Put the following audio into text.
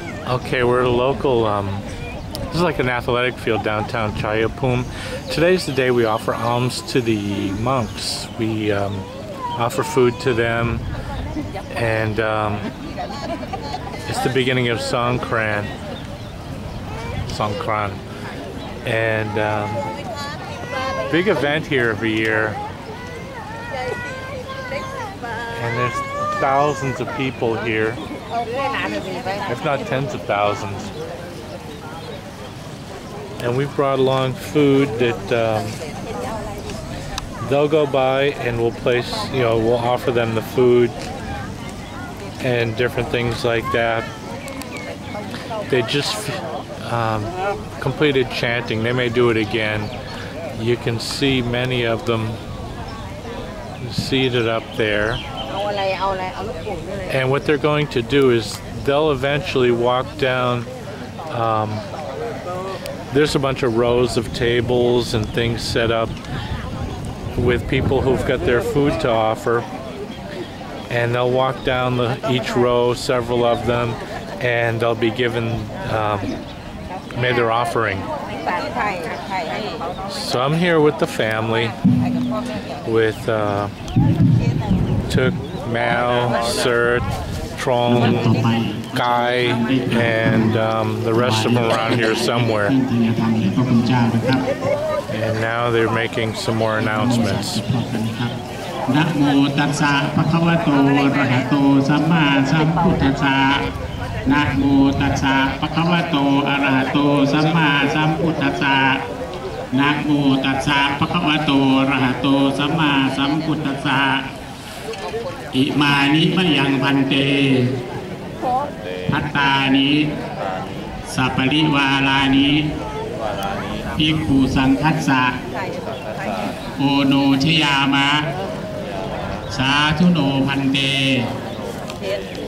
Okay, we're at a local, this is like an athletic field downtown Chayapum. Today's the day we offer alms to the monks. We offer food to them, and it's the beginning of Songkran. And big event here every year. And there's thousands of people here, if not tens of thousands. And we've brought along food that they'll go by, and we'll place, we'll offer them the food and different things like that. They just completed chanting. They may do it again. You can see many of them seated up there. And what they're going to do is they'll eventually walk down. There's a bunch of rows of tables and things set up with people who've got their food to offer, and they'll walk down each row, several of them, and they'll be given made their offering. So I'm here with the family, with Tuk, Mao, Sert, Trong, Kai, and the rest of them around here somewhere. And now they're making some more announcements. Namo tassa bhagavato arahato samma sambuddhassa. Namo tassa bhagavato arahato samma sambuddhassa. Namo tassa bhagavato arahato samma sambuddhassa. Imani mayang bhante Hattani Sapariwalani Bhikkhu Sangghassa Ono Chayama Sathuno Bhante